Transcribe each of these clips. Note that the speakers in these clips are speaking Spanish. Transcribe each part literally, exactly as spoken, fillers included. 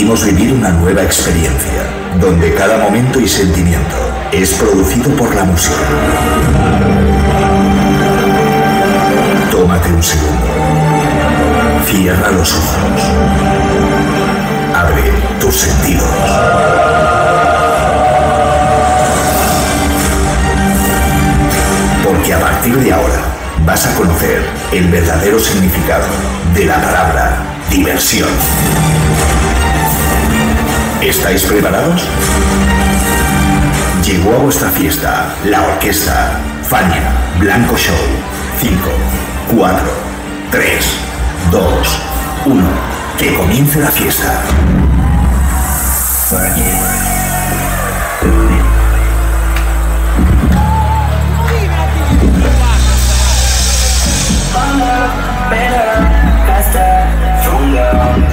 permitimos vivir una nueva experiencia, donde cada momento y sentimiento es producido por la música. Tómate un segundo. Cierra los ojos. Abre tus sentidos. Porque a partir de ahora vas a conocer el verdadero significado de la palabra diversión. ¿Estáis preparados? Llegó a vuestra fiesta la orquesta Fania Blanco Show. cinco, cuatro, tres, dos, uno. Que comience la fiesta. Better, faster, stronger.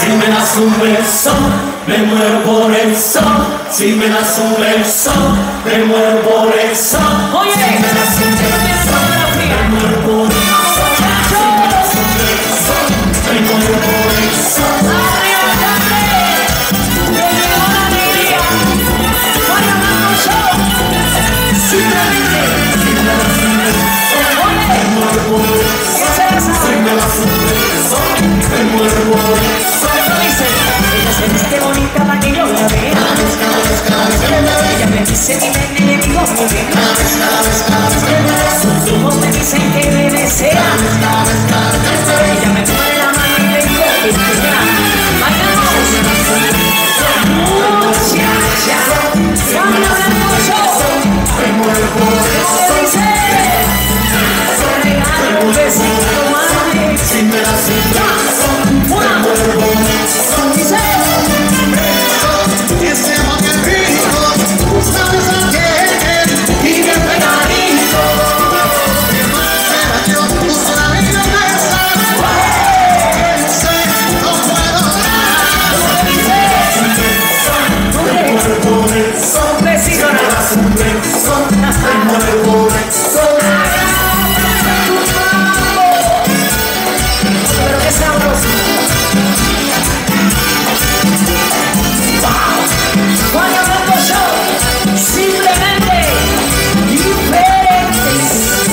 Si me das un beso, me muero por eso. Si me das un beso, me muero por eso. Oye, si me das un beso, me muero por eso. Si me das un beso, me muero por eso. arriba grande, que llegó la alegría. Vaya Blanco Show, simplemente. Si me das un beso, me muero por eso. ¿Qué se la sabe? Si me das un beso, me muero por eso. ¿Cómo dice? Ella se viste bonita para que yo la vea. Ella me dice mi nene, le digo muy bien. Sus ojos me dicen que me desea. Ella me pone la mano y le digo que quiera. ¡Bailamos! ¡Muchacha! ¡Vamos a ¿Cómo dice? Te regalo un besito, mami. Si me das un beso, Una, me muero por eso. dice. Ese amor que rico, sabes a qué, y bien pegadito. Que más será yo, justo la vida mesa. Ese no puedo dar. Me muero por eso. Un besito, Me nada. das un beso, me muero por eso. Pero qué sabroso. Vaya Blanco Show, simplemente diferentes.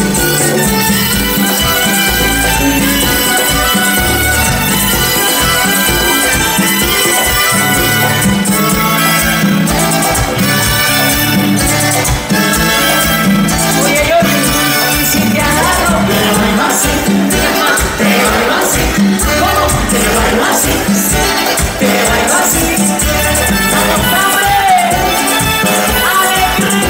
Oye, Jordi, y si te agarro, Te bailo así, te bailo así, ¿cómo? te bailo así, Te bailo así. ¡Vamos, hambre! ¡Alegría!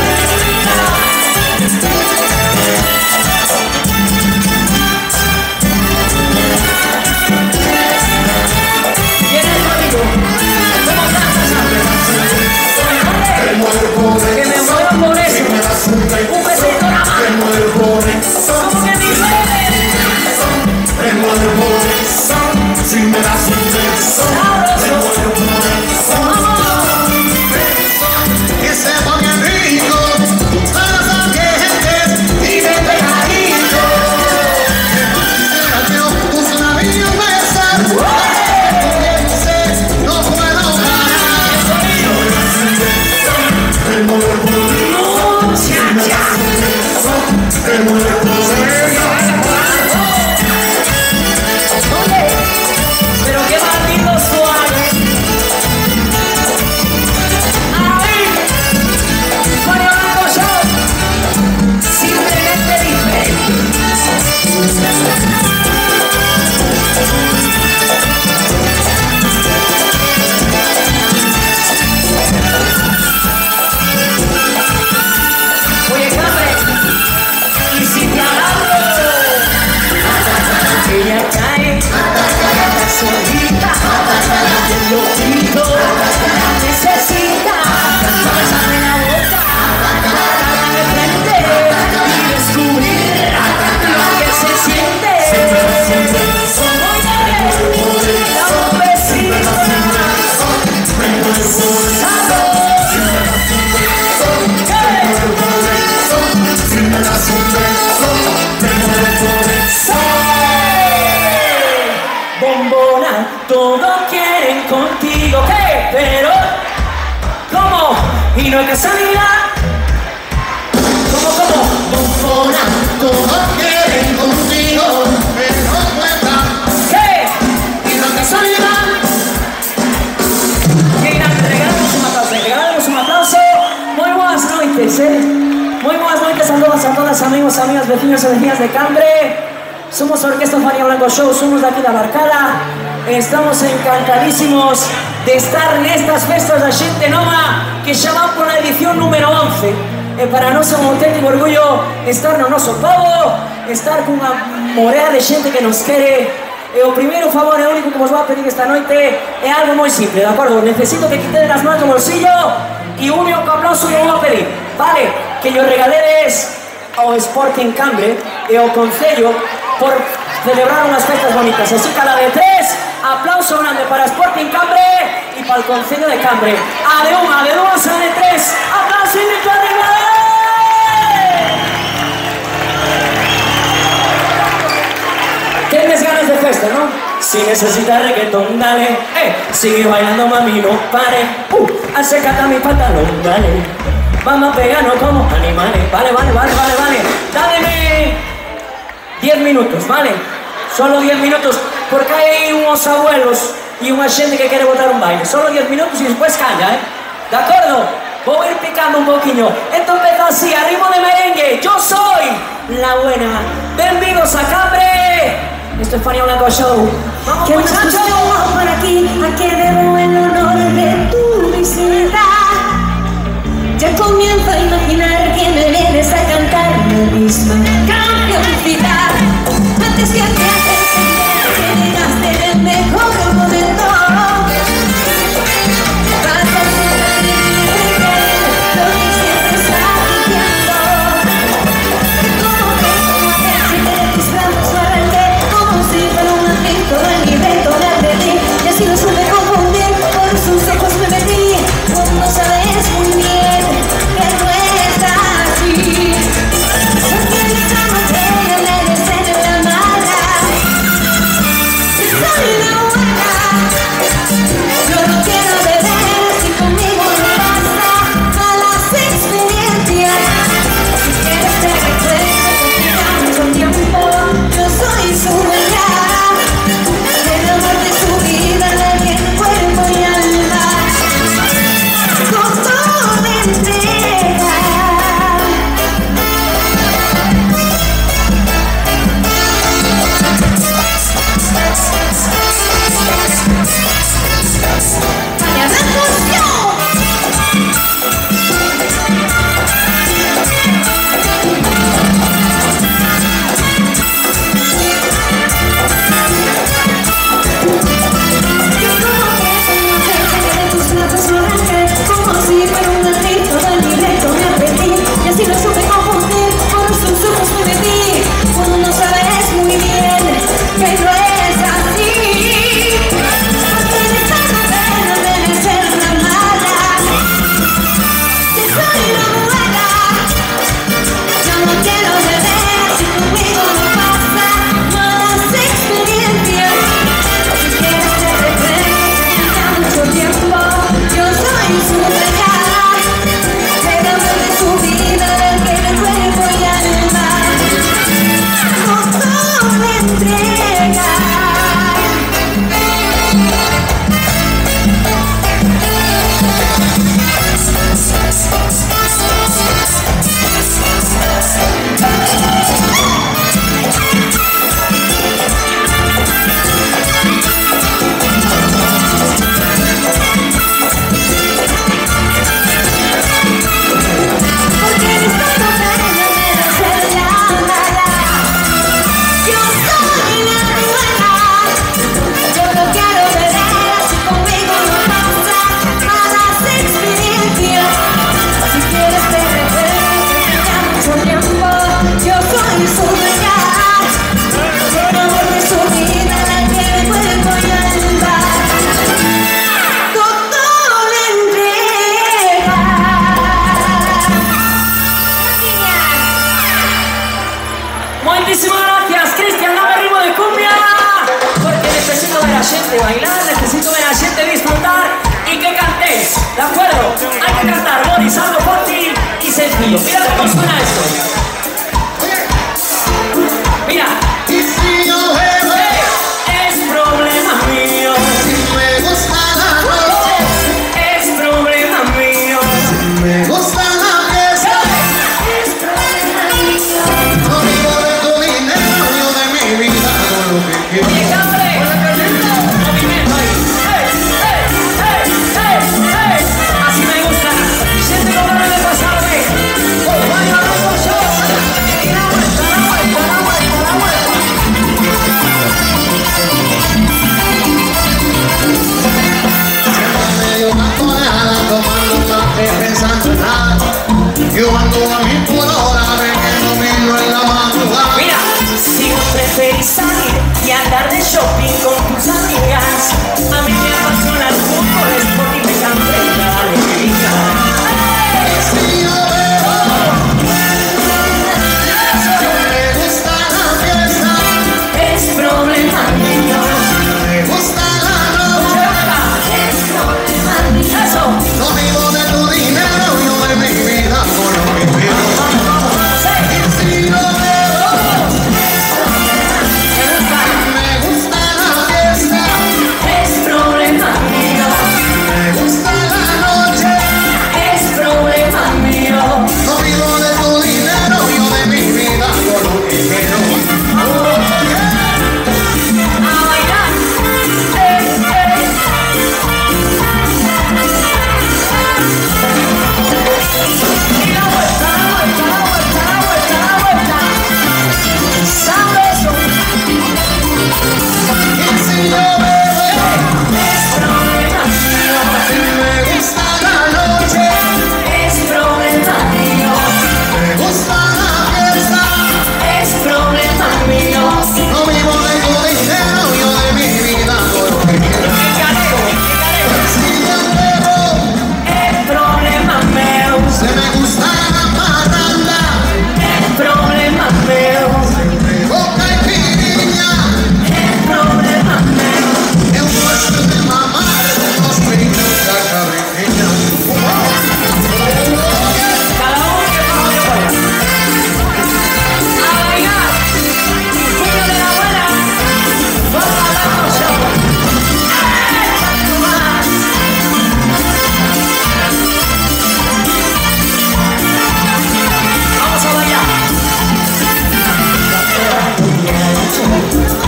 Viene el código. ¿Cómo danzas, hambre? me muero por Que me eso. muero por Si me eso. das un Un beso, besito nada me más. muero por eso. ¿Cómo que dice? Me muero por eso. Si me das un beso, me muero por eso. ¡Vamos! Ese amor bien rico, sabes a qué gente, y bien pegadito. Que más será yo, justo la vida mesa. Ese no puedo parar. Si me das un beso, me muero por eso. Si me das un beso, me muero por eso. Oye, pero qué maldito suave. Ahí, Mario Blanco Show, simplemente diferente. Oye, Cambre, y si te agarro, ella cae, solita, lo grito, necesita, besarme la boca, cara de frente y descubrir lo que se siente. Oye, dame un besito, sabor. Si me das un beso, me muero por eso. Bombona, todo quieren contigo, ¿qué? Pero, ¿cómo? Y no hay casualidad. ¿Cómo, cómo? Bombona, todos quieren contigo, pero cuenta, ¿Qué? y no hay casualidad. Qué grande, regalamos un aplauso, regalamos un aplauso. Muy buenas noches, ¿eh? Muy buenas noches a todas, a todas, amigos, amigas, vecinos y vecinas de Cambre. Somos Orquesta Fania Blanco Show, somos de aquí de la Barcada. Estamos encantadísimos de estar en estas festas de Xente Nova que xa van por la edición número once. E para nós é un auténtico orgullo estar no noso pobo, estar cunha morea de xente que nos quere. E o primeiro favor e único que vos vou a pedir esta noite é algo moi simple, de acordo? Necesito que quitedes as mans do bolsillo e o único aplauso que vou a pedir, vale? Que yo regaledes ao Sporting Cambre e ao Concello por celebrar unhas festas bonitas. Así que a la de tres, aplausos. aplauso grande para Sporting Cambre y para el Concello de Cambre. A de un, a de dos, a de tres. Aplauso y virtual de ¿Tienes ganas de festa, no? Si necesitas reggaetón, dale. Eh, sigue bailando, mami, no pare. Uh, acércate mi pantalón, dale. Vamos a pegarnos como animales. Vale, vale, vale, vale, vale. Dáleme diez minutos, ¿vale? Solo diez minutos, porque hay unos abuelos y una gente que quiere botar un baile. Solo diez minutos y después calla, ¿eh? ¿De acuerdo? Voy a ir picando un poquillo. Esto empezó así, a ritmo de merengue. Yo soy la buena. Bienvenidos a Cambre. Esto es Fania Blanco Show. ¡Vamos, ¿Qué muchachos! más por aquí? ¿A qué debo el honor de tu visita? Ya comienzo a imaginar que me vienes a cantar la misma cancioncita. Antes que te haces que llegaste el mejor momento. Vas a ser libre lo que siempre estás diciendo. Como tengo hacer si te de tus brazos no arranqué. Como si fuera un lamento en mi reto de aprendí. Y así lo supe confundir, por sus ojos me metí. Cuando sabes muy bien que no es así. Porque mi cama te merece la mala. Y soy la buena. Yo no quiero beber si conmigo no basta. Malas experiencias. Si quieres te recuerdo que ya mucho tiempo yo soy su dueña. El amor de su vida, de mi cuerpo y alma. Con toda entrega. Fania Blanco Show. Que como que de tus brazos no arranqué. Como si fuera un gatito de mi reto me aprendí. Y así lo supe confundir, por sus ojos me metí. Cuando no sabes muy bien que no es así. Porque me estás haciendo merecer la mala. Que soy la buena. Yo no quiero beber si conmigo no pasa malas experiencias. Si quieres te recuerdo que ya mucho tiempo yo soy su dueña. El amor de su vida, del que me cuerpo y alma. Con toda entrega. Porque mis pasos me merecen la mala. Yo soy la buena. Yo no quiero beber si conmigo no pasa malas experiencias. Si quieres te recuerdo que ya mucho tiempo yo soy su dueña. El amor de su vida, la que me cuerpo y alma. Con toda entrega. Muchísimas gracias, Cristian, dame ritmo de cumbia. Porque necesito ver a gente bailar, necesito ver a gente disfrutar y que cantéis. ¿De acuerdo? Hay que cantar, Boris, algo fácil y sencillo. Mira cómo suena esto. Mira. Y si yo bebo, Es problema mío. me gusta la noche, Es problema mío. me gusta la fiesta. Es problema mío. No vivo de tu dinero, yo de mi vida hago lo que quiero. Oye, Cambre, movimiento ahí. ¡Hey, hey, hey, hey, hey! Así me gusta. Siente como no me pasaba. Oh, Fania Blanco Show.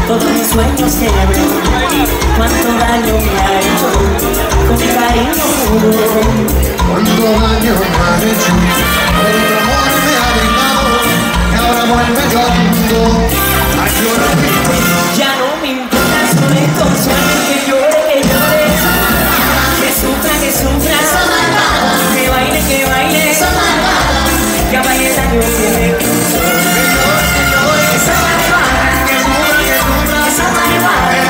todos mis sueños quebró. Cuánto daño me ha hecho, con mi cariño puro. Cuánto daño me ha hecho, el amor me ha brindado, y ahora vuelve llorando a llorar mi cuerpo. Ya no me importa su entonces, que llore, que llore, que sufra, que sufra, que baile, que baile, que apague el daño que me causó. Esa malvada, esa malvada, esa malvada,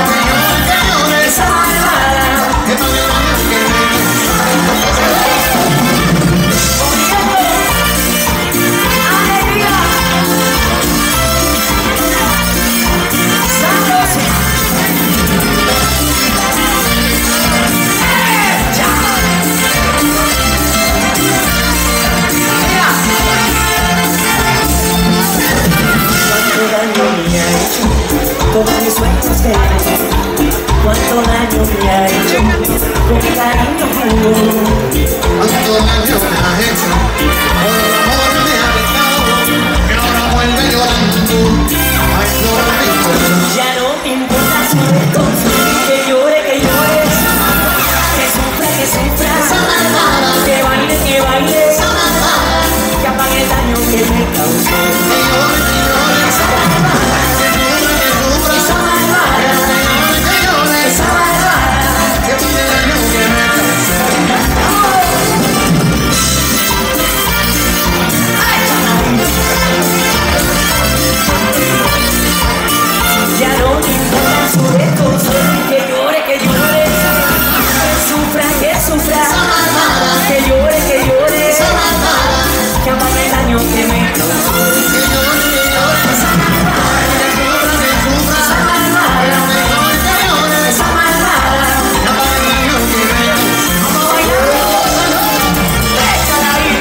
todos mis sueños que cuánto daño me ha hecho, con mi cariño puro. Cuánto daño me ha hecho, por el amor me ha dejado, y ahora vuelve llorando a llorar mi corazón. Ya no me importa su entonces, que llore, que llore, que sufra, que sufra, que baile, que baile, que apague el daño que me causó. Esa malvada, esa malvada, esa malvada, Que apague el daño que me causó. ya no me importa su entonces, que llore, que llore, que sufra, que sufra, que llore, que llore, que apague el daño que me causó. Esa malvada, esa malvada, esa malvada, vamos a bailar, échala ahí.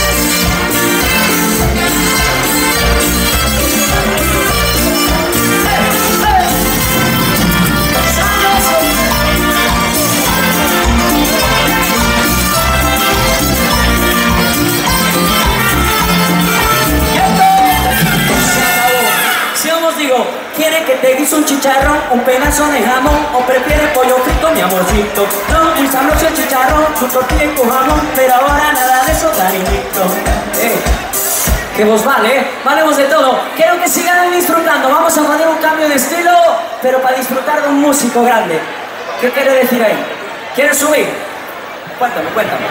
Si os digo, ¿quiere que te guise un chicharrón, un pedazo de jamón o prefiere pollo frito, mi amorcito? No, muy sabroso el chicharrón, tu tortilla y tu jamón, pero ahora nada de eso, cariñito. Eh, que vos vale, eh, valemos de todo. Quiero que sigan disfrutando, vamos a poner un cambio de estilo, pero para disfrutar de un músico grande. ¿Qué quiere decir ahí? ¿Quieres subir? Cuéntame, cuéntame.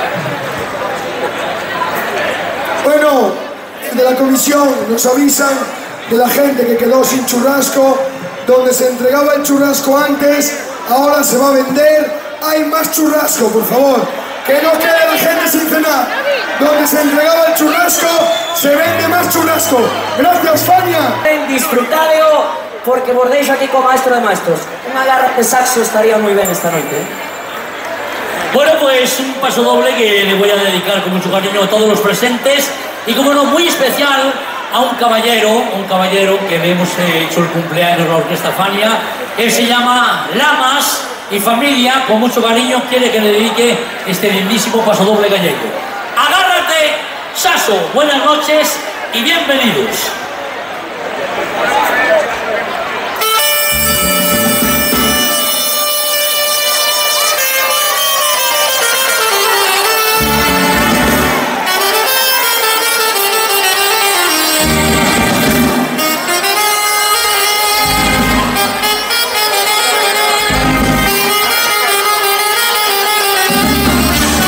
Bueno, de la comisión nos avisan de la gente que quedó sin churrasco, donde se entregaba el churrasco antes, ahora se va a vender, hay más churrasco, por favor, que no quede la gente sin cenar, donde se entregaba el churrasco, se vende más churrasco. Gracias, Fania. Disfrutadlo, porque Bordello aquí con maestro de maestros. Una garra de saxo estaría muy bien esta noche, ¿eh? Bueno, pues un paso doble que le voy a dedicar con mucho cariño a todos los presentes y, como no, muy especial a un caballero, un caballero que le hemos hecho el cumpleaños a la Orquesta Fania. Él se llama Lamas y familia, con mucho cariño, quiere que le dedique este lindísimo paso doble gallego. Agárrate, Saso, buenas noches y bienvenidos.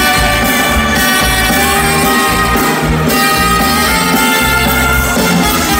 Thank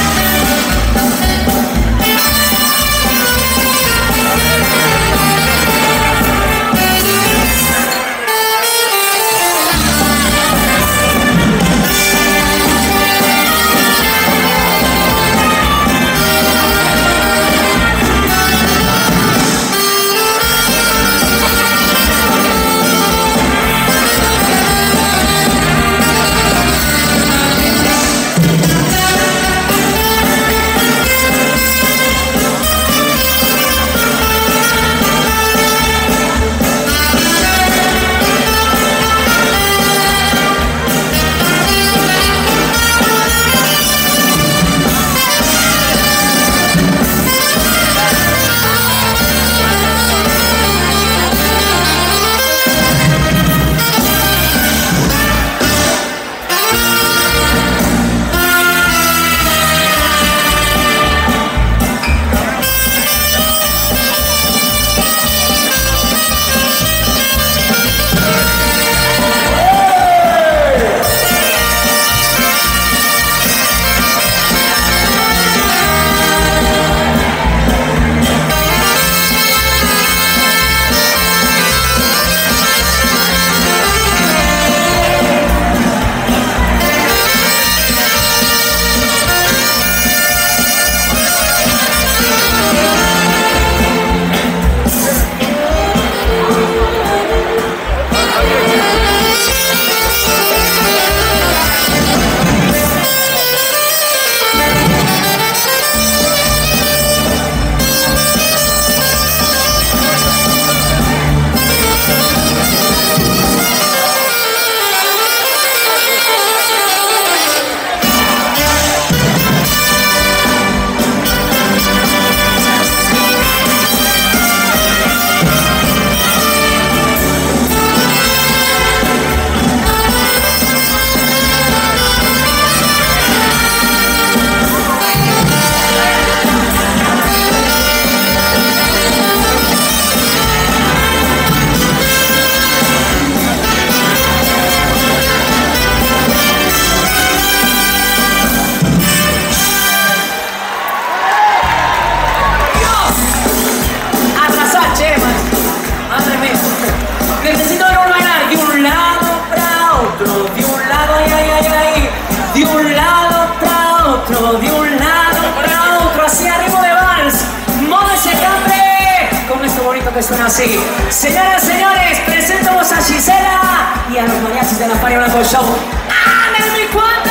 que suena así. Señoras, señores, presentamos a Gisela y a los mariachis de la Fania Blanco Show. ¡Ándale, mi cuate!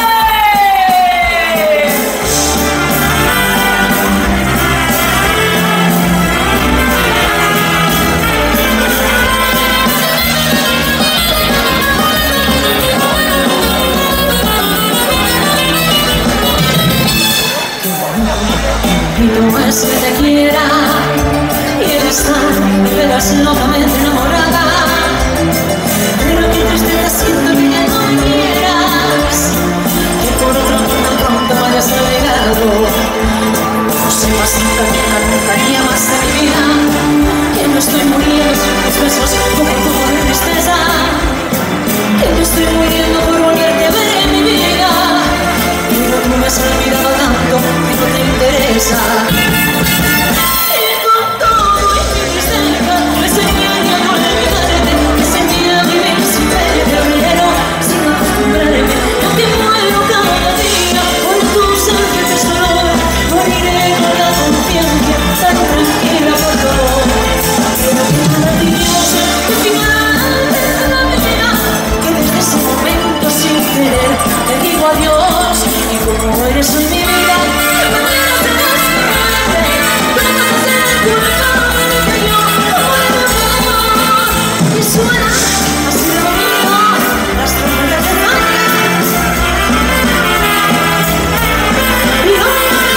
Y no es que te quiera y estar me pegas locamente enamorada, pero qué tristeza siento que ya no me quieras, que por otro tan pronto vayas navegado. No sepas nunca, nunca, nunca ni más de mi vida, que no estoy muriendo sin tus besos como un poco de tristeza, que no estoy muriendo por volverte a ver en mi vida, pero tú me has olvidado tanto que no te interesa. Y con todo y mi tristeza me enseñaría a no olvidarte, me enseñaría a vivir sin verte, pero sin acostumbrarme. Yo que muero cada día por tu ausencia y tu dolor, moriré con la conciencia tan tranquila por favor. Pero que maravilloso el final de la vida, que desde ese momento sin querer te digo adiós, y como eres hoy mi vida, mañana serás mi muerte. Vamos a ser el culpable que yo muero de amor. Y suena así de bonito las trompetas de Fania. Y no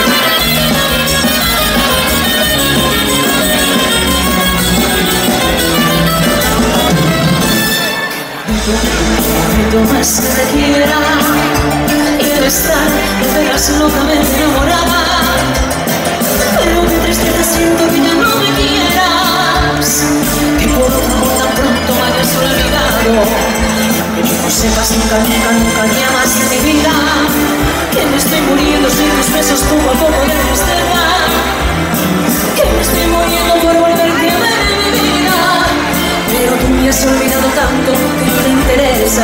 momento más que te quiera y de estar me pegas locamente enamorada, pero qué tristeza siento que ya no me quieras, que por otro amor tan pronto me hayas olvidado, que no sepas nunca, nunca, nunca ni más de mi vida, que me estoy muriendo sin tus besos poco a poco de tristeza, que me estoy muriendo por volverte a ver en mi vida, pero tú me has olvidado tanto que no te interesa.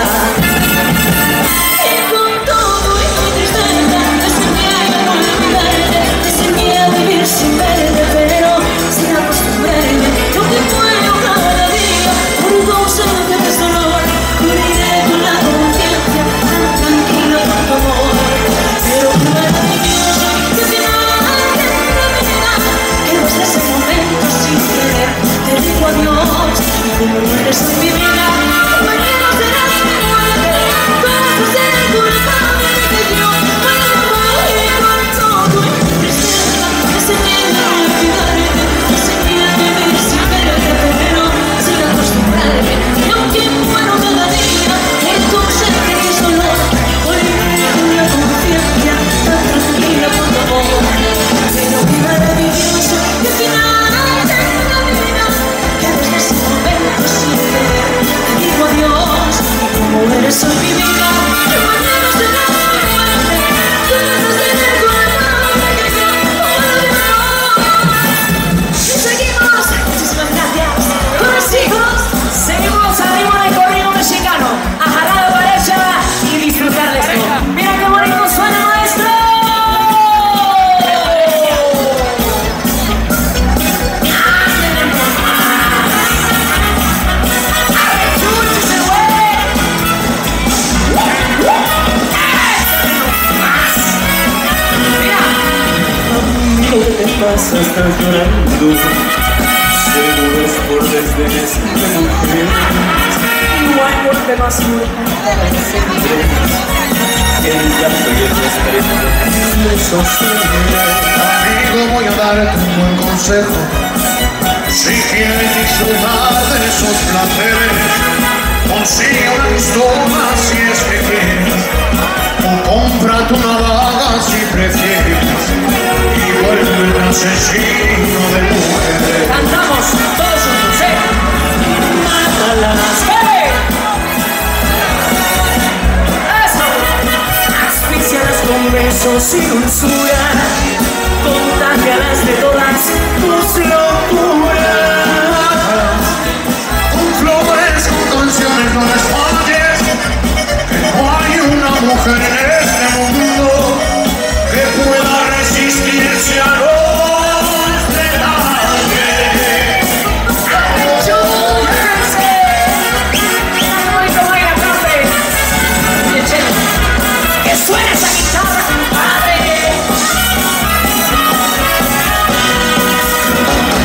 Y con todo y mi tristeza te enseñé a no olvidarte, te enseñé a vivir sin verte, pero sin acostumbrarme. Yo que muero cada día por tu ausencia de dolor, moriré con la conciencia tan tranquila por tu amor. Pero qué maravilloso que final de la vida, que desde ese momento sin querer te digo adiós, y como eres hoy mi vida, mañana serás mi muerte. Vas a ser el culpable que yo muero y con todo y mi tristeza me enseñé a olvidarte, me enseñé a vivir sin verte, pero sin acostumbrarme. Y aunque muero cada día por tu ausencia y dolor, moriré con la conciencia tan tranquila por tu amor. Pero qué maravilloso que al final de la vida, que desde ese momento sin querer te digo adiós, y como eres hoy mi vida, que mañana será mi muerte. Tú vas a ser el culpable que yo muero de amor. Y seguimos, muchísimas gracias. Con los hijos, Seguimos al ritmo del corrido mexicano. A jalar la pareja y disfrutar de esto. Mira qué bonito suena, maestro. Amigo, ¿qué te pasa? Estás llorando. Seguro es por desdenes de mujer. No hay golpe más duro. El llanto y el respeto me sostienen. Amigo, voy a darte un buen consejo. Si quieres disfrutar de esos placeres, consigue una pistola si es que quieres, o cómprate una daga si prefieres, y vuelve un asesino de mujeres. Cantamos todos juntos, ¿eh? Mátalas. ¡Hey! ¡Eso! Asfixialas con besos y dulzura, contagialas de todas tus locuras. Con flores, con canciones, no les falles, que no hay una mujer en este mundo que pueda resistirse a los detalles.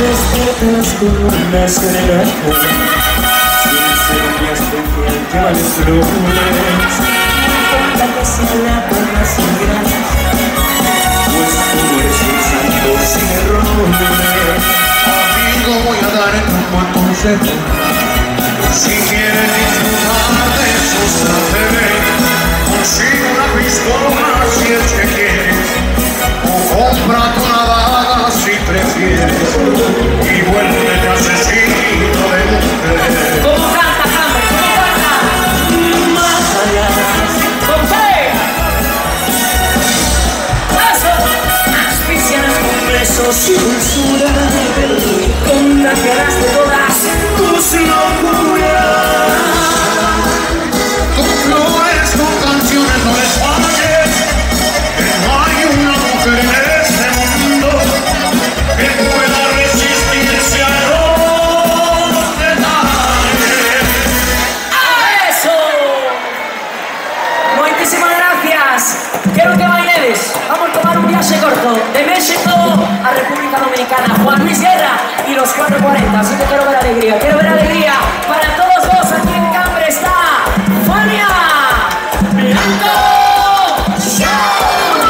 despiertas con una serenata, sin ser muy especial, llévale flores. La que sea la buena sin gracia, Pues tú eres un santo sin errores. Amigo, voy a darte un buen consejo. Si quieres disfrutar de esos placeres, consigue una pistola si es que quieres, o cómprate una daga si prefieres, y vuélvete asesino de mujeres. ¿cómo canta, Cambre? ¿Cómo canta? Más allá, ¿Con qué? ¡Eso! Asfixiarás con besos y dulzura, contagiarás de todas tus locuras. Con flores, con canciones no les falles, que no hay una mujer en este mundo que pueda resistirse a los detalles. ¡A eso! Muchísimas gracias. Quiero que bailes. Vamos a tomar un viaje corto de México a República Dominicana. Juan Luis Guerra y los cuatro cuarenta. Así que quiero ver alegría. Quiero ver alegría para todos vos. Aquí en Cambre está Fania Blanco Show.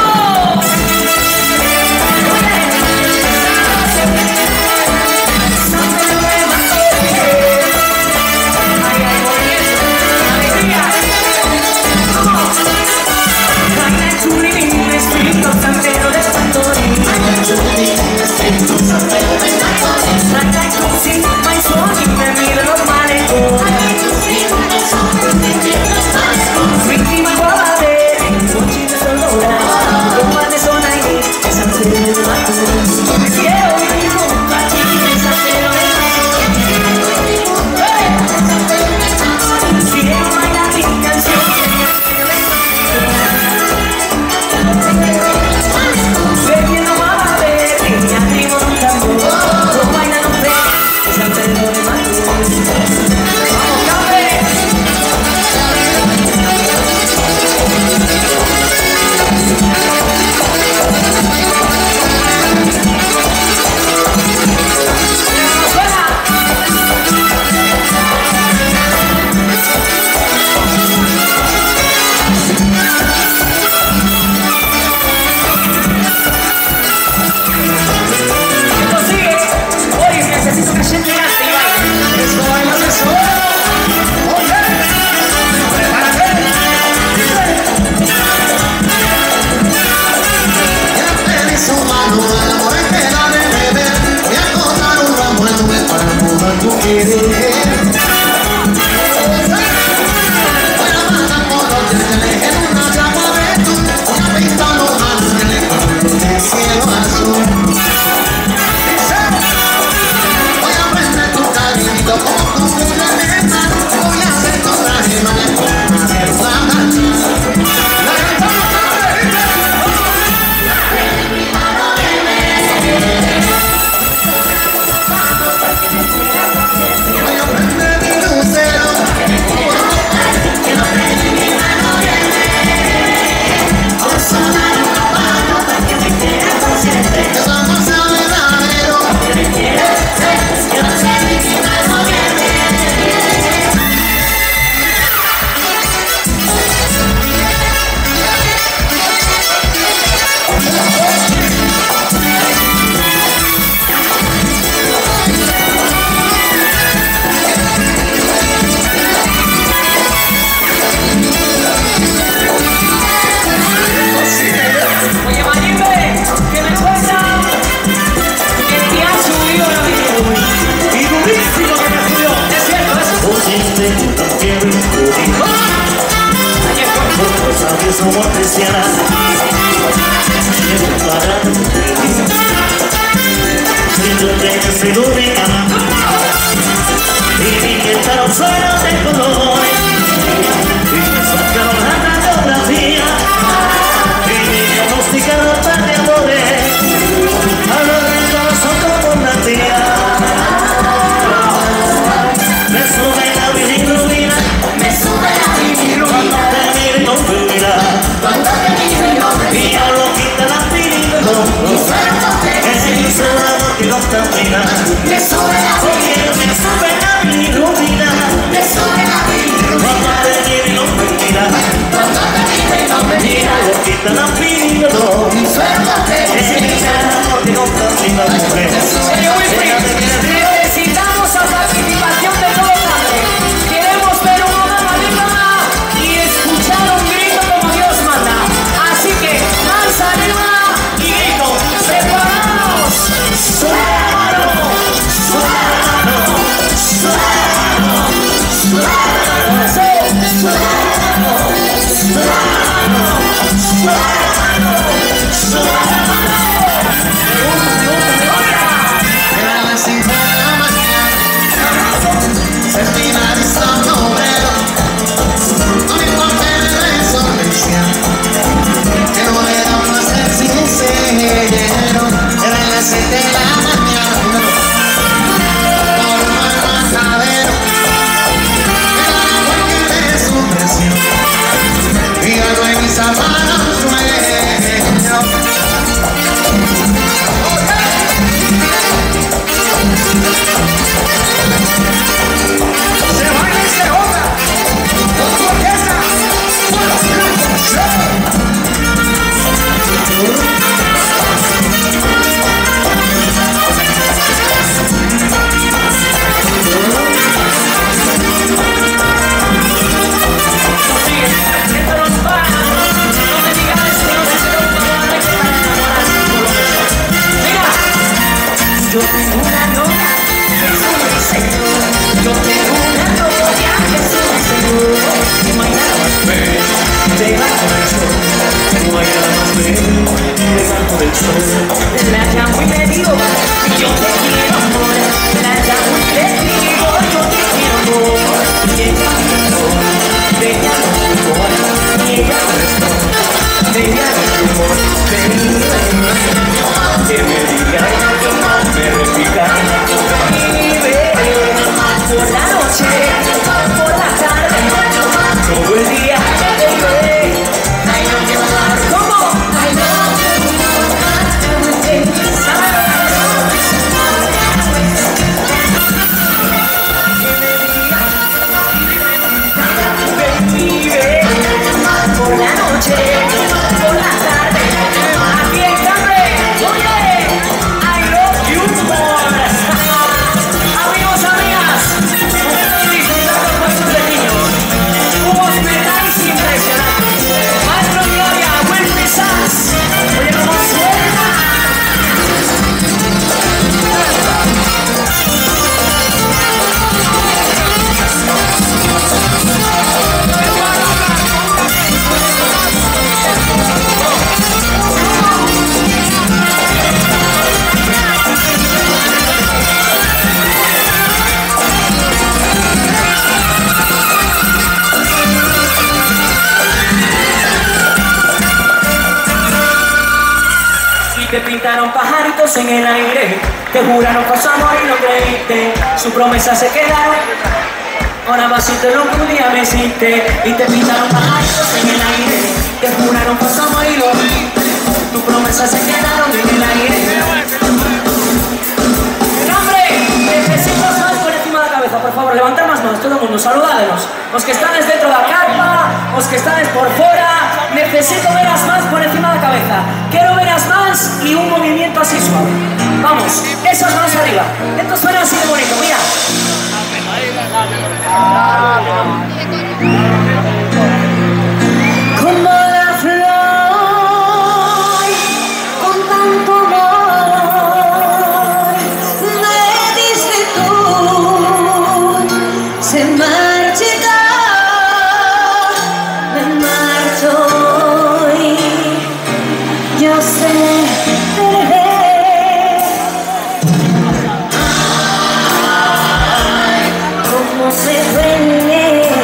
Somos cristianas, se ubican y que está un suelo de colores y que sacaron la radiografía y mi diagnosticado par de amores a los ricos son como una tía. Me sube la bilirrubina, Me sube la bilirrubina, cuando te mire con tu mirada cuando te miro y no me y yo lo quita la pirina, y suena con es el amor que nos contamina, Me sube la porque me sube la bilirrubina. Me sube la bilirrubina. Cuando te quiere y no me mira, Cuando te miro y no me mira, luego quita la periodo. suelto te necesita. Porque contamina la mujer. Señor Wilfrid, necesitamos la participación de todo Cambre. Queremos ver una mano arriba y escuchar un grito como Dios manda. Así que, lanza arriba y grito. ¡Preparados! ¡Sube la mano! ¡Sube la mano! ¡Sube la mano! ¡Sube la mano! ¡Sube la mano! ¡Sube la mano! ¡Sube la mano! ¡Sube la mano! Eran las cinco de la mañana, Serpina vista un obrero, con el papel de sonrisa, que no le da más ser sincero. Eran las siete de la mañana, por mal matadero, era la muerte de su presión, y algo en mis manos sueño. Se baila y se goza con tu orquesta, con los Blancos Show. Yo tengo una novia que es un señor. Yo tengo una novia que es un señor. No hay nada más feo debajo del sol. No hay nada más feo debajo del sol. La llamo y le digo, yo te quiero amor. La llamo y le digo, yo te quiero amor. Y ella me responde, ella me responde, y ella me responde, ella me responde, que me diga me repica, vive por la noche, por la tarde, todo el día, baby. I know you are, ¿cómo? I know you are, vive por la noche, por la tarde, aquí en Cambre, oye. Amigos, amigas, estoy disfrutando con sus pequeños. Hubo metáis impresionantes. Maestro Gloria, Wilfrid Sanz. Oye, cómo suena. Te pintaron pajaritos en el aire, te juraron con su amor y no creíste, su promesa se quedaron. Ahora más si te lo que un día me hiciste, y te pintaron pajaritos en el aire, te juraron con su amor y lo creíste, tu promesa se quedaron en el aire. ¡Hombre! Necesito más por encima de la cabeza, por favor, levantar más manos, todo el mundo, saludadenos. Los que están dentro de la carpa, los que están por fuera, necesito veras más por encima de la cabeza. Quiero veras más y un movimiento así suave. Vamos, esas manos arriba. Esto suena así de bonito, mira. Como la flor, con tanto amor, me diste tú, se marchita, me marcho hoy, yo sé, ay, cómo se duele.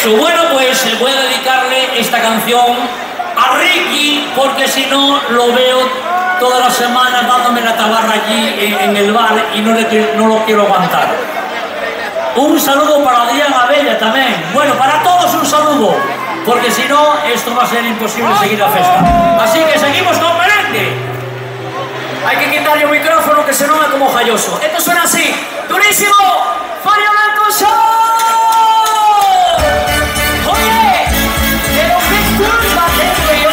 Perfecto, bueno pues eh, voy a dedicarle esta canción a Ricky, porque si no lo veo todas las semanas dándome la tabarra allí en, en el bar y no, le, no lo quiero aguantar. Un saludo para Adrián Abella también. Bueno, para todos un saludo, porque si no, esto va a ser imposible seguir la fiesta. Así que seguimos con merengue. Hay que quitarle el micrófono que se nota como jalloso. Esto suena así, durísimo. Fania Blanco Show. Oye, pero qué culpa tengo yo.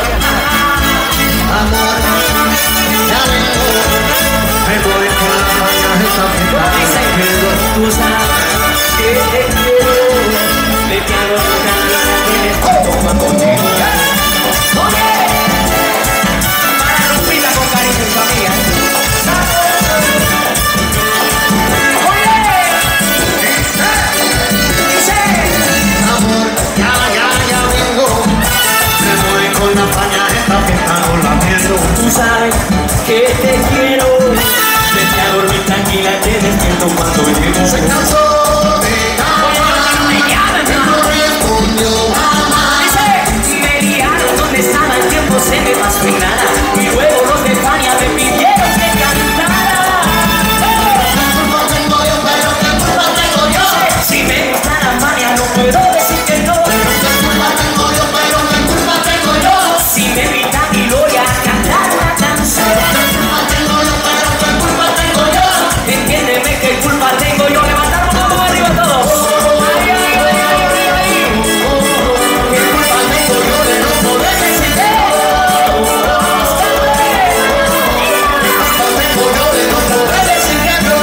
Amor, ya vengo, me voy con la maña esta fiesta. Tú sabes que te quiero, te quiero tocando la tienes toma conmigo. Oye, para Lupita con cariño y familia. Oye, dice, Amor, ya, ya, ya vengo, me voy con la maña esta fiesta, no la pierdo. tú sabes que te quiero, vete a dormir tranquila, te despierto cuando llego. Se cansó de llamar, que no respondió jamás. Dice, me liaron donde estaba el tiempo, se me pasó en nada. Y luego los de Fania me pidieron que cantara. ¿Qué culpa tengo yo, pero qué culpa tengo yo? Si me gusta la Fania no puedo decir que no. ¿Qué culpa tengo yo, pero qué culpa tengo yo? Si me invita mi gloria a cantar una canción. ¿Qué culpa tengo yo, pero qué culpa tengo yo? Entiéndeme qué culpa tengo yo. Levantar un poco arriba todos. Ay, ay, ay, ay, ay, ay. ¿Qué culpa tengo yo de no poder decir que no? Tengo yo de no poder decir que no.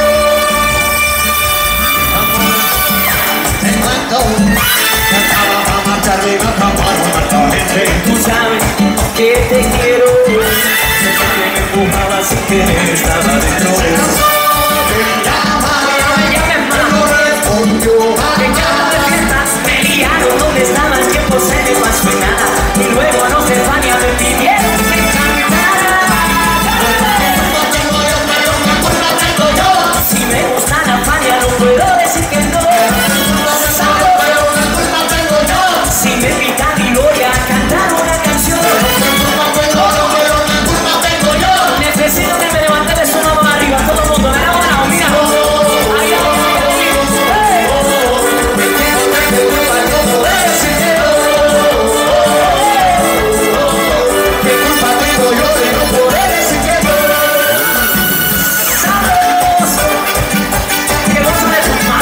Te cuento que acaba para marcharme, me acabaron harta gente. Tú sabes que te quiero. Sé que me empujaba sin querer, estaba dentro de Se cansó de llamar, que no respondió que jamás. cada de fiestas me liaron donde estaba el tiempo, se me pasó en nada. Y luego a los de Fania me pidieron que cantara. ¿Qué culpa tengo yo, pero qué culpa tengo yo? Si me gusta la Fania no puedo decir que no. Pero qué culpa tengo yo. Si me invita mi gloria a cantar una canción. ¿Qué culpa tengo yo, pero qué culpa tengo yo? Necesito que me levante de su mano arriba, todo el mundo, me la mano, mira. Ay, ay, ay, ay. ¿Qué culpa no poder decir que no? ¿Qué culpa tengo yo de no poder decir que no? ¡Sabes! Que no se me fuma.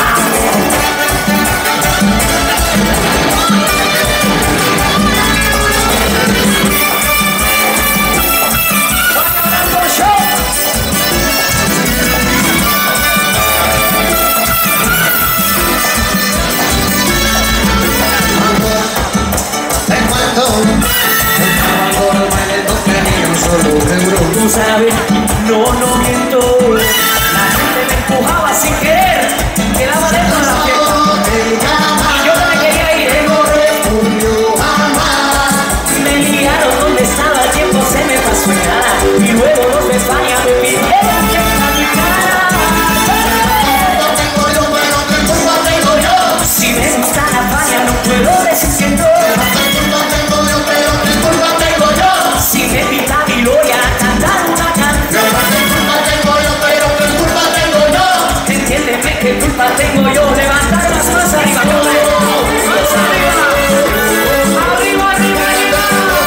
Te cuento, estaba con el baile, no tenía un solo euro. Tú sabes, no, no miento. La gente me empujaba sin querer. Quedaba dentro de la fiesta. Te Y llama, yo no me quería ir. que no respondió jamás. Me liaron donde estaba el tiempo, se me pasó en nada. Y luego los de España me pidieron que cantara. No tengo yo, pero qué culpa tengo yo. Si me gusta la Fania no puedo decir que no. ¿Qué culpa tengo yo, pero qué culpa tengo yo? Si me invita mi gloria a cantar una canción. ¿Qué culpa tengo yo, pero qué culpa tengo yo? Entiéndeme qué culpa tengo yo. Levantar las manos arriba, todo. Más arriba. Arriba, arriba, arriba.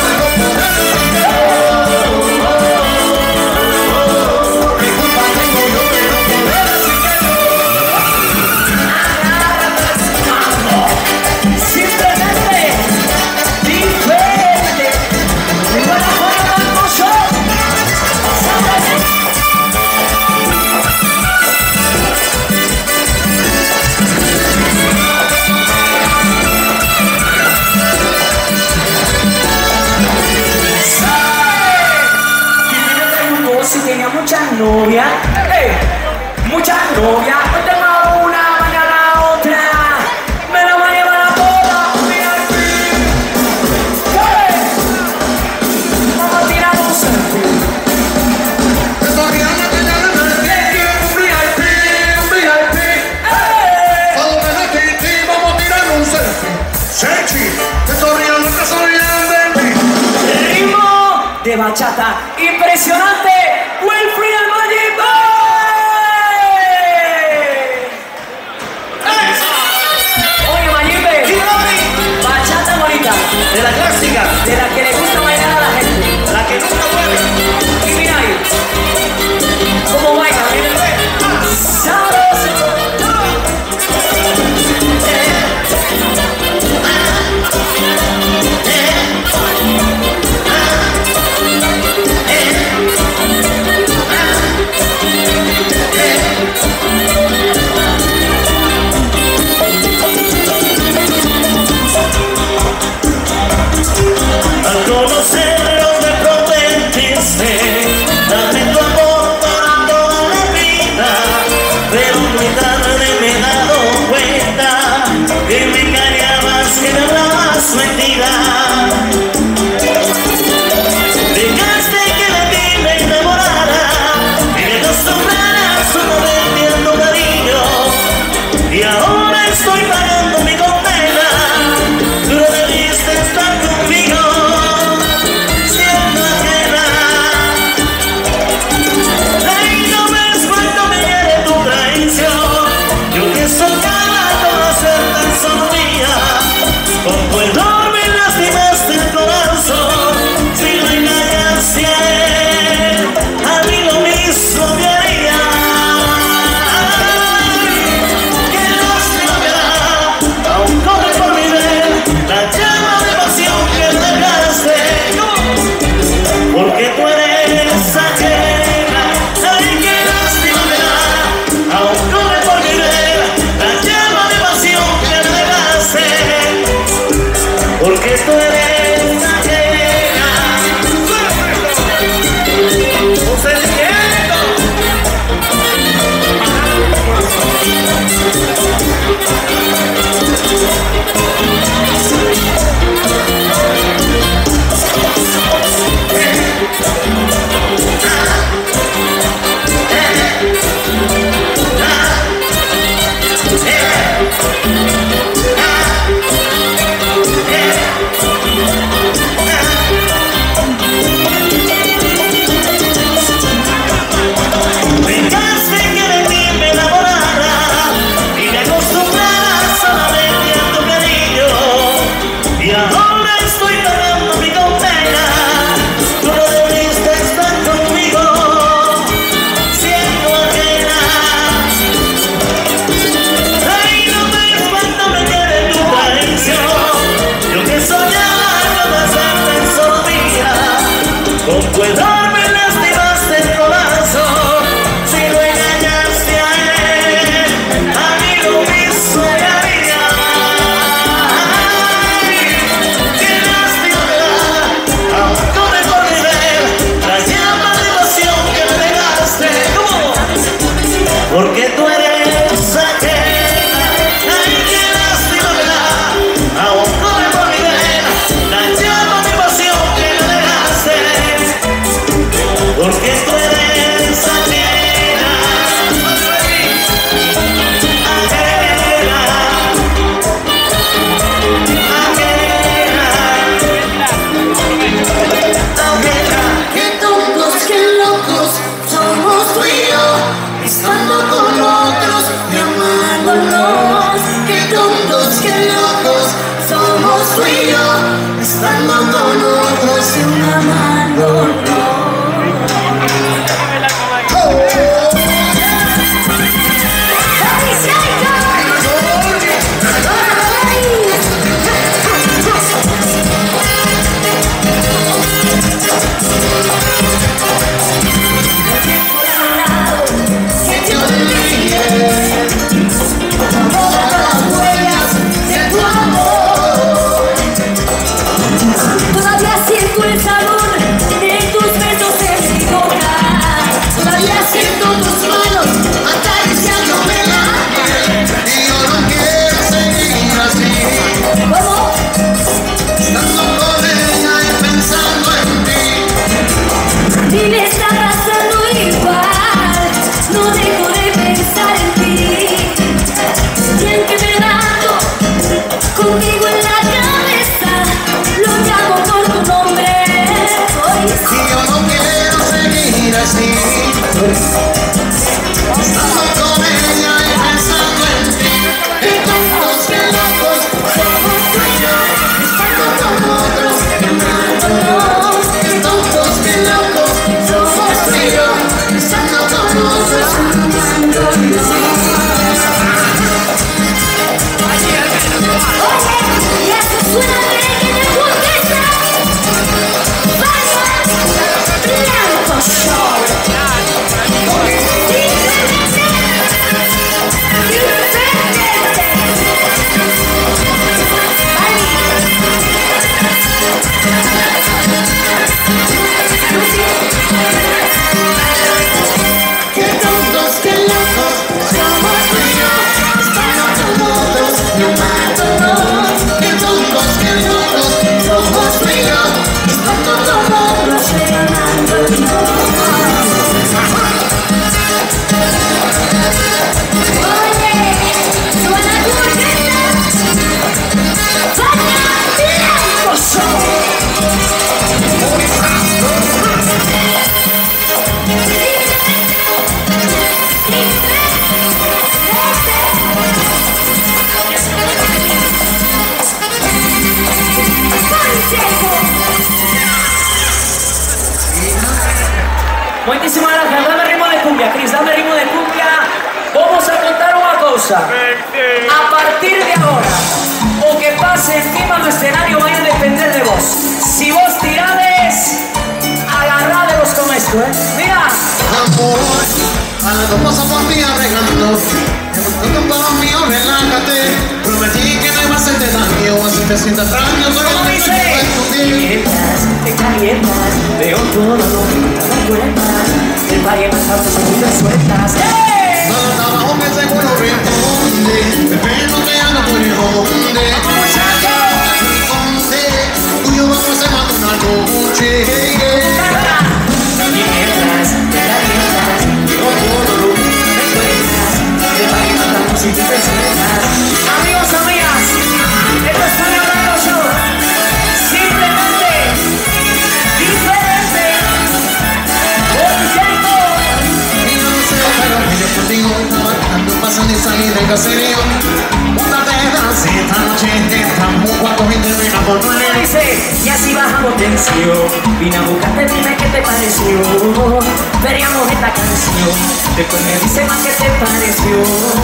¿Qué culpa tengo yo de no poder decir que no? Simplemente diferente. Igual a Fania Blanco Show. Y me preguntó si tenía muchas novias. ¡Eh! Muchas novias. Hoy tengo una, mañana otra. Me la voy a llevar a todas. Mira aquí. ¡Eh! Vamos a tirar un selfie. Esta Rihanna que ya le metí, un V I P, un V I P. ¡Eh! Vamos a ver aquí, vamos a tirar un selfie. bachata. Impresionante, Wilfried el Magic Boy. Oye, Magic, bachata bonita. De la clásica. De la que le gusta bailar a la gente. La que nunca muere. Y mira ahí. ¿Cómo baila? Sabroso. Al conocerlo me prometiste darme tu amor para toda la vida, pero muy tarde me he dado cuenta que me engañabas, que me hablabas mentira. Dejaste que de ti me enamorara y me acostumbrara solo de tu cariño, y ahora estoy pagando mi condena. Tú no debiste estar conmigo, siendo ajena. Ay, no ves cuánto me hiere tu traición. Yo que soñaba con ser tan solo mía, con tu enorme lastimaste el corazón. Si lo engañaste a él, a mí lo mismo me haría. Qué lástima me da, aún corre por mi ver la llama de pasión que dejaste, porque tú eres ajena. Ay, qué lástima me da, aún corre por mi ver la llama de pasión que dejaste, porque tú eres ajena. Un sentimiento. Dejaste que de ti me enamorara y me acostumbrara solamente a tu cariño, y ahora estoy pagando mi condena. Tú no debiste estar conmigo, siendo ajena. Ay, no ves cuánto me hiere tu traición. Yo que soñaba con hacerte en solo mía, con tu enorme lastimaste el corazón. Si lo engañaste a él, a mí lo mismo me haría. Ay, qué lástima me da, aún corre por mi ver la llama de pasión que me dejaste. ¿Cómo? Porque tú eres ajena. Ay, qué lástima me da, aún corre por mi ver la llama de pasión que me dejaste, porque tú eres ajena. Ajena. Ajena. Qué tontos, qué locos somos tú y yo, estando con otros y amándonos. Qué tontos, qué locos somos tú y yo, estando con otros y amándonos. Que te olvides todas las huellas de tu amor. cumbia, Cris, dame ritmo de cumbia. Vamos a contar una cosa. A partir de ahora, o que pase encima del escenario vaya a depender de vos. Si vos tirades, agarradelos con esto, ¿eh? Mira. Amor, a la dos pasos por ti arreglando. Con todo mío, relájate. Prometí que no iba a hacerte daño, así te sientas tranquilo. ¿Cómo dice? Calientas, te calientas, veo todo lo que no te cuentas. El valle más alto se te sueltas. ¡Hey! Nada abajo que seguro responde. Bebé, no te hagas por el hombre. ¡Vamos, muchachos! Tú y yo vamos a hacer más de una noche. Calientas, te calientas, veo todo lo que no te cuentas. El valle más alto se te sueltas. Amigos, amigas, esto es Fania Blanco Show. Simplemente diferente. Oyendo. Y no sé, pero yo contigo estaba dando pasos de salir del caserío. Una vez esta noche estamos cuatro y terminamos nueve. Dice, y así bajamos tensión. Vine a buscarte, dime qué te pareció. Veríamos esta canción. Después me dice más qué te pareció.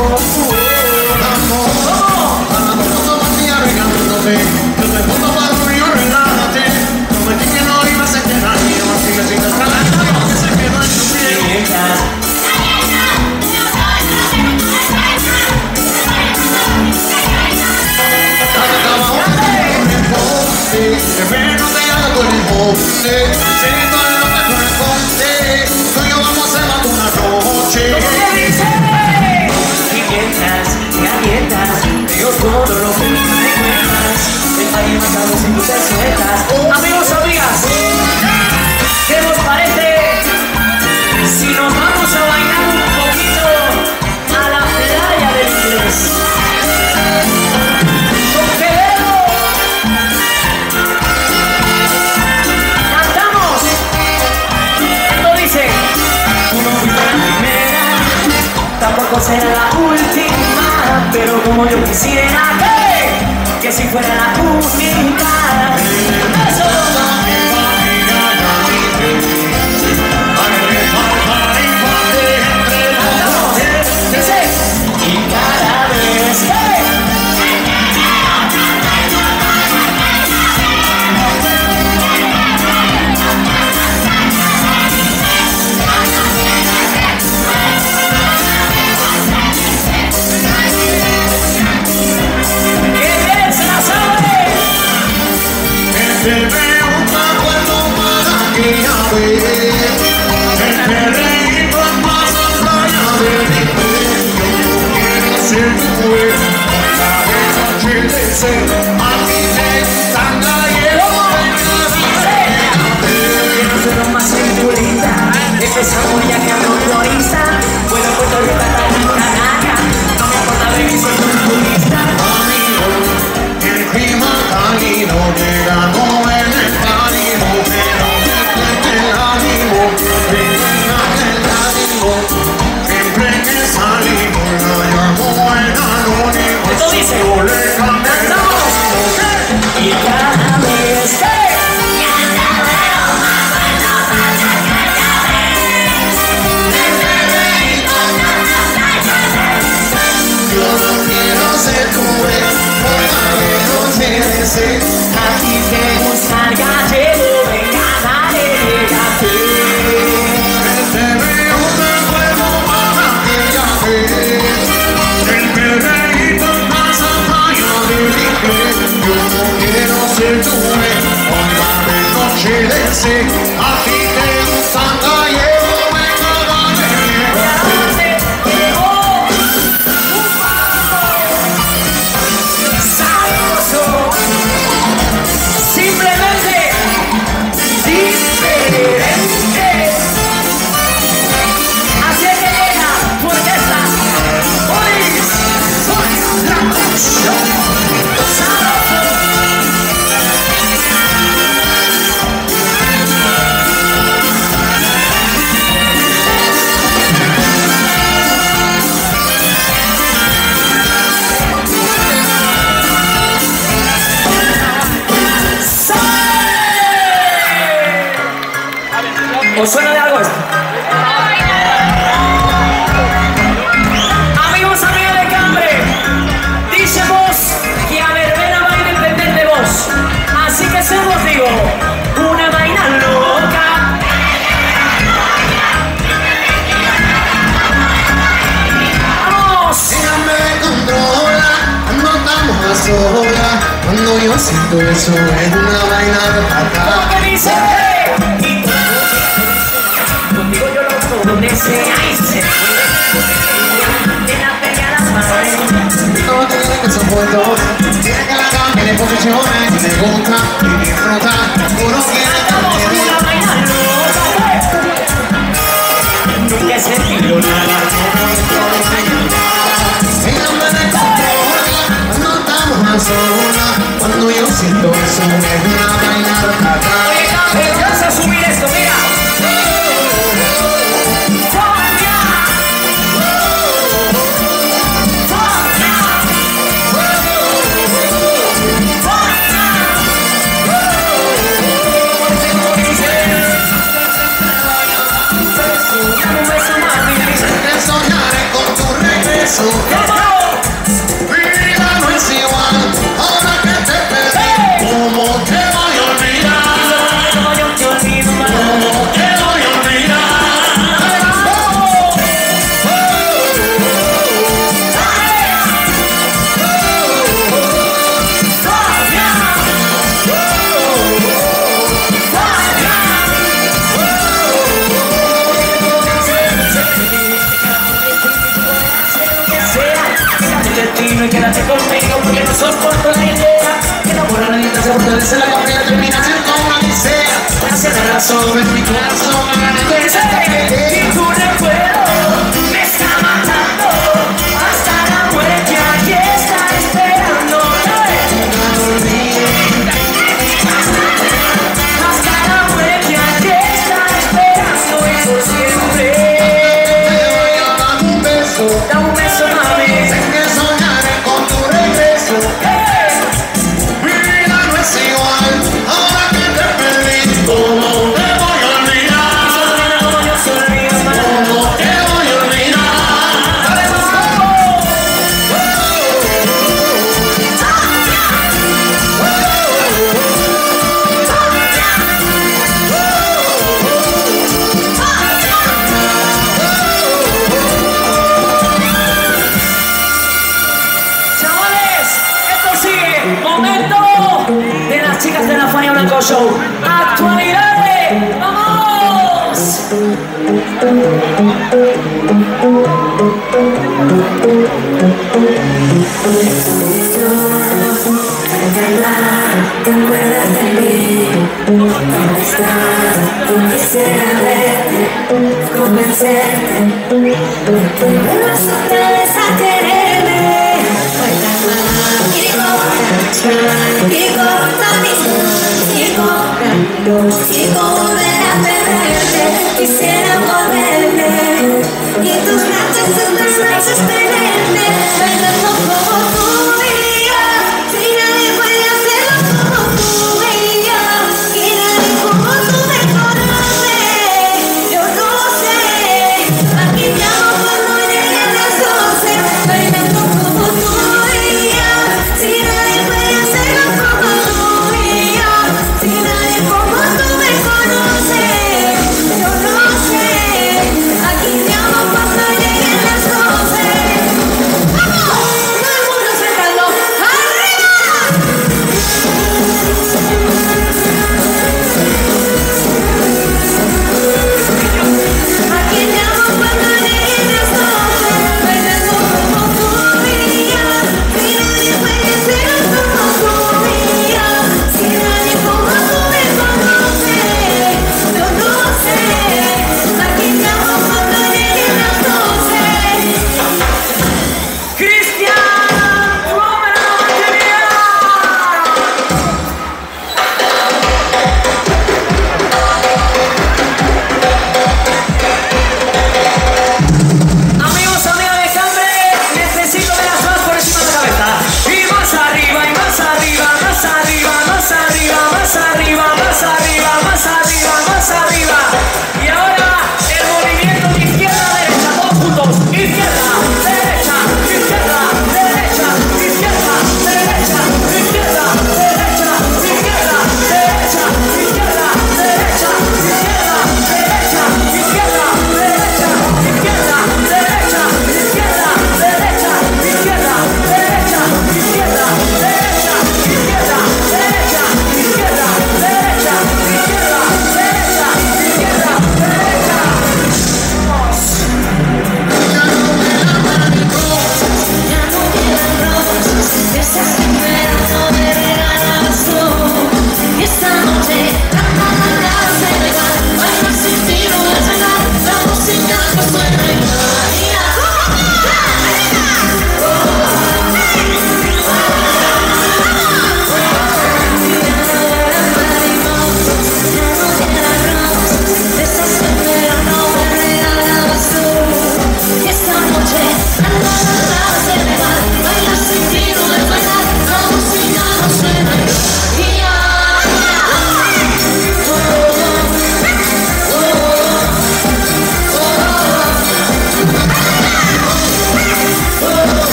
Amor, ¿Cómo? a la dos por ti arreglándote. Yo te pongo para lo mío, relájate. Prometí que no iba a hacerte daño, así que si te tranquilo, que se quedó en tu piel. Mientras Bebé, no te hagas por el hombre. Si no es lo que corresponde, tú y yo vamos a hacer más de una noche. ¿qué dice? Y mientras te calientas, veo todo lo que me cuentas. El país más alto si tú te sueltas. Amigos, amigas, ¿qué nos parece si nos vamos a bailar un poquito a la playa del inglés? Con Quevedo. Cantamos. Esto dice, tú no fuiste la primera, tampoco será la última, pero como yo quisiera que, que si fuera la única. Eso. Cantamos. Dice, y cada vez que Te veo tan bueno para aquella vez. El reír con más allá de mi pecho. Quiero ser tu vez. Cada noche de ser a ti te gustan galleros. quiero ser lo más cinturita. Empezamos ya que ando florista. Bueno, Puerto Rico está en una caña. No me importa ver que soy un turista. El clima cálido llegamos en el pánico, pero después el ánimo, venga el ánimo, siempre que salimos la llamo el anónimo. Esto dice, Yo le canto el cantamos. Y cada vez que yo no quiero ser tu vez, por favor no merece. a ti te gusta el gallego, venga, dale, déjate. Te veo de nuevo para aquella vez. El perreíto más allá de mi piel. Yo no quiero ser tu vez, por la noche de ser. A ti te gustan gallegos, venga, dale, déjate. Simplemente diferente. Así es que llega tu orquesta. Hoy soy Blanco Show. Sabroso. yo siento eso es una vaina rata. ¿Cómo que dice? Y contigo yo lo conoce, ay, se fue. De la pelea las madres. No tiene que ser bueno, tiene que la cambie de posiciones. Y me gusta y disfruta, uno quiere Hagamos una vaina loca, nunca he sentido nada. ella me descontrola, no estamos a solas. Cuando yo siento eso es una vaina rata. Oye, Café, vamos a subir esto, mira. Soñaré con tu regreso. Mi vida no es igual ahora que te perdí. ¿Cómo te voy a olvidar? No, yo te olvido más. ¿Cómo te voy a olvidar? Y quédate conmigo porque no soporto la idea que no por nadie te hace fortalecer la La terminación con una licea. hacia la razón. Sobre mi corazón Y tu recuerdo me está matando hasta la muerte aquí está esperando. Hasta la muerte aquí está esperando y por siempre. te voy a dar un beso. Da un beso, mami. Sé que soñaré con tu regreso. Mi vida no es igual ahora que te perdí. ¿Cómo te voy a olvidar? Como yo se olvido más. ¿Cómo te voy a olvidar? Dale, vamos. Chavales, esto sigue. Momento de las chicas de la Fania Blanco Show. Actualidades. ¡Vamos! ¿Te acuerdas de mí? ¿Dónde estás? Quisiera verte, convencerte que vuelvas otra vez a quererme. Y corta, y corta mi y corta, y volver a perderte. Quisiera volverme y tus noches, tus noches tenerme, bailando como tú y yo. Si nadie puede hacerlo como tú y yo, y nadie como tú me conoce. Yo no sé, aquí llamo cuando lleguen las doce, bailando como tú y yo. Si nadie puede hacerlo como tú y yo, si nadie como tú me conoce. Yo no sé, aquí llamo cuando lleguen las doce.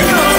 señor.